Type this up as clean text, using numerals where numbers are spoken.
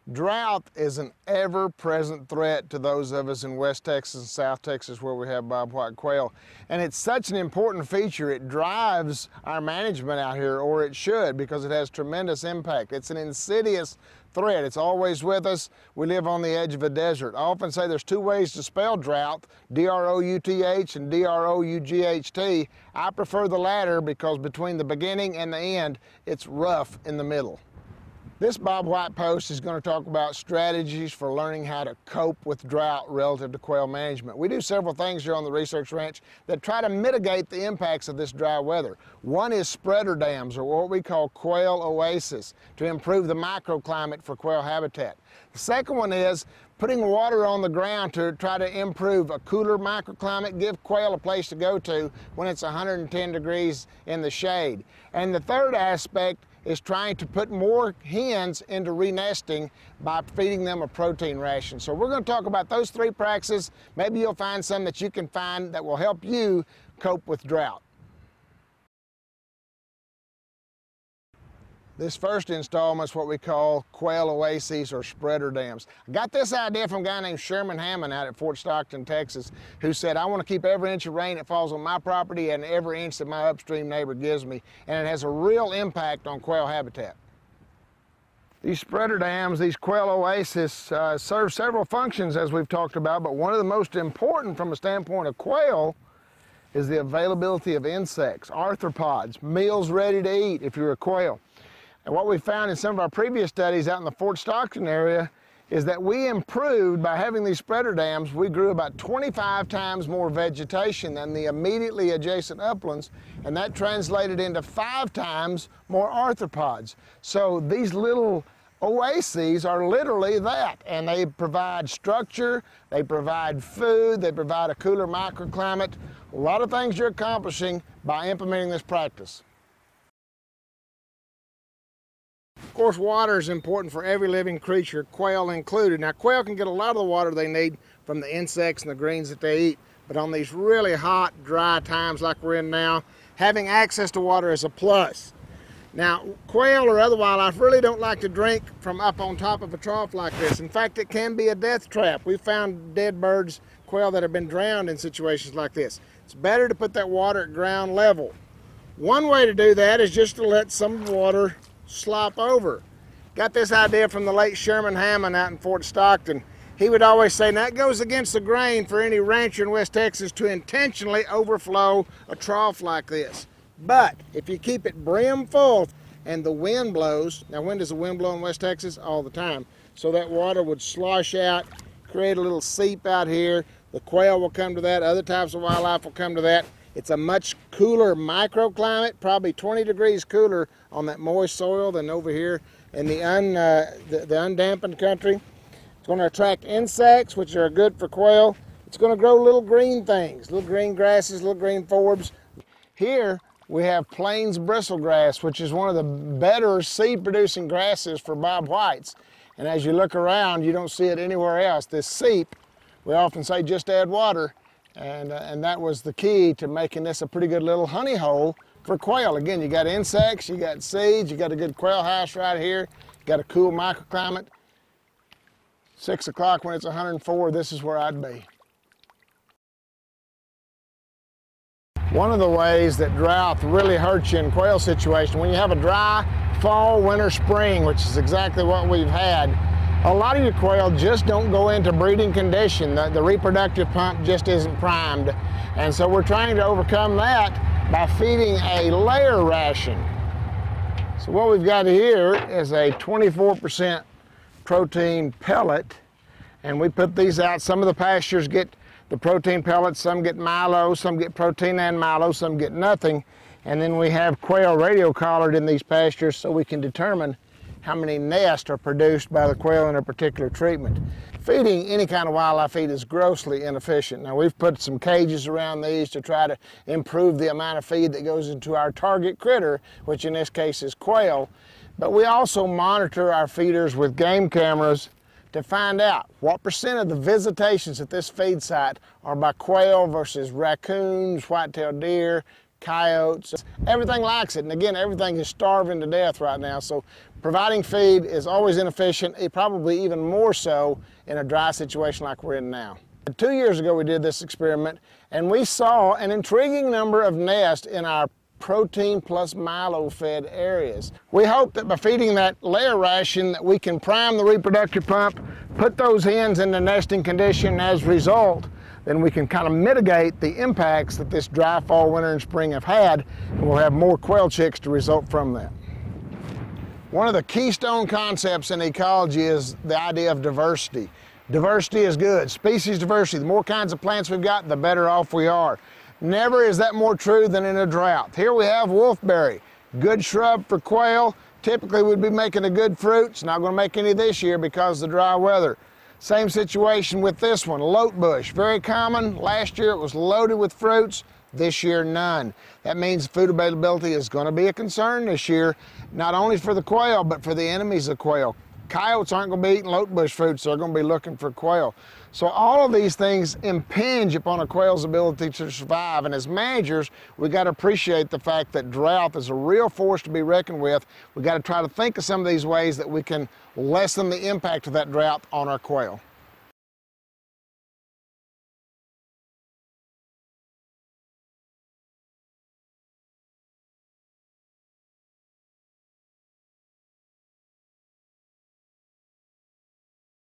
Drought is an ever-present threat to those of us in West Texas and South Texas where we have bobwhite quail. And it's such an important feature, it drives our management out here, or it should, because it has tremendous impact. It's an insidious threat. It's always with us. We live on the edge of a desert. I often say there's two ways to spell drought, D-R-O-U-T-H and D-R-O-U-G-H-T. I prefer the latter because between the beginning and the end, it's rough in the middle. This bobwhite post is going to talk about strategies for learning how to cope with drought relative to quail management. We do several things here on the Research Ranch that try to mitigate the impacts of this dry weather. One is spreader dams, or what we call quail oases, to improve the microclimate for quail habitat. The second one is putting water on the ground to try to improve a cooler microclimate, give quail a place to go to when it's 110 degrees in the shade. And the third aspect is trying to put more hens into renesting by feeding them a protein ration. So we're going to talk about those three practices. Maybe you'll find some that you can find that will help you cope with drought. This first installment is what we call quail oases or spreader dams. I got this idea from a guy named Sherman Hammond out at Fort Stockton, Texas, who said, I want to keep every inch of rain that falls on my property and every inch that my upstream neighbor gives me, and it has a real impact on quail habitat. These spreader dams, these quail oases, serve several functions as we've talked about, but one of the most important from a standpoint of quail is the availability of insects, arthropods, meals ready to eat if you're a quail. And what we found in some of our previous studies out in the Fort Stockton area is that we improved by having these spreader dams. We grew about 25 times more vegetation than the immediately adjacent uplands, and that translated into 5 times more arthropods. So these little oases are literally that, and they provide structure, they provide food, they provide a cooler microclimate. A lot of things you're accomplishing by implementing this practice. Of course, water is important for every living creature, quail included. Now, quail can get a lot of the water they need from the insects and the greens that they eat, but on these really hot, dry times like we're in now, having access to water is a plus. Now, quail or other wildlife really don't like to drink from up on top of a trough like this. In fact, it can be a death trap. We've found dead birds, quail that have been drowned in situations like this. It's better to put that water at ground level. One way to do that is just to let some water slop over. Got this idea from the late Sherman Hammond out in Fort Stockton. He would always say, that goes against the grain for any rancher in West Texas to intentionally overflow a trough like this. But if you keep it brim full and the wind blows, now when does the wind blow in West Texas? All the time. So that water would slosh out, create a little seep out here. The quail will come to that, other types of wildlife will come to that. It's a much cooler microclimate, probably 20 degrees cooler on that moist soil than over here in the undampened country. It's going to attract insects, which are good for quail. It's going to grow little green things, little green grasses, little green forbs. Here we have plains bristlegrass, which is one of the better seed-producing grasses for bobwhites. And as you look around, you don't see it anywhere else. This seep, we often say just add water. And that was the key to making this a pretty good little honey hole for quail. Again, you got insects, you got seeds, you got a good quail house right here, you got a cool microclimate. 6 o'clock when it's 104, this is where I'd be. One of the ways that drought really hurts you in quail situation, when you have a dry fall, winter, spring, which is exactly what we've had, a lot of your quail just don't go into breeding condition. The reproductive pump just isn't primed. And so we're trying to overcome that by feeding a layer ration. So what we've got here is a 24% protein pellet, and we put these out. Some of the pastures get the protein pellets, some get milo, some get protein and milo, some get nothing. And then we have quail radio collared in these pastures so we can determine how many nests are produced by the quail in a particular treatment. Feeding any kind of wildlife feed is grossly inefficient. Now we've put some cages around these to try to improve the amount of feed that goes into our target critter, which in this case is quail. But we also monitor our feeders with game cameras to find out what percent of the visitations at this feed site are by quail versus raccoons, white-tailed deer, coyotes, everything likes it. And again, everything is starving to death right now. So providing feed is always inefficient, probably even more so in a dry situation like we're in now. 2 years ago we did this experiment and we saw an intriguing number of nests in our protein plus milo fed areas. We hope that by feeding that layer ration that we can prime the reproductive pump, put those hens in the nesting condition, and as a result then we can kind of mitigate the impacts that this dry fall, winter, and spring have had, and we'll have more quail chicks to result from that. One of the keystone concepts in ecology is the idea of diversity. Diversity is good. Species diversity. The more kinds of plants we've got, the better off we are. Never is that more true than in a drought. Here we have wolfberry, good shrub for quail. Typically we'd be making a good fruit. It's not going to make any this year because of the dry weather. Same situation with this one, lote bush, very common. Last year it was loaded with fruits. This year, none. That means food availability is going to be a concern this year, not only for the quail, but for the enemies of quail. Coyotes aren't going to be eating lote bush fruits, they're going to be looking for quail. So all of these things impinge upon a quail's ability to survive, and as managers, we got to appreciate the fact that drought is a real force to be reckoned with. We got to try to think of some of these ways that we can lessen the impact of that drought on our quail.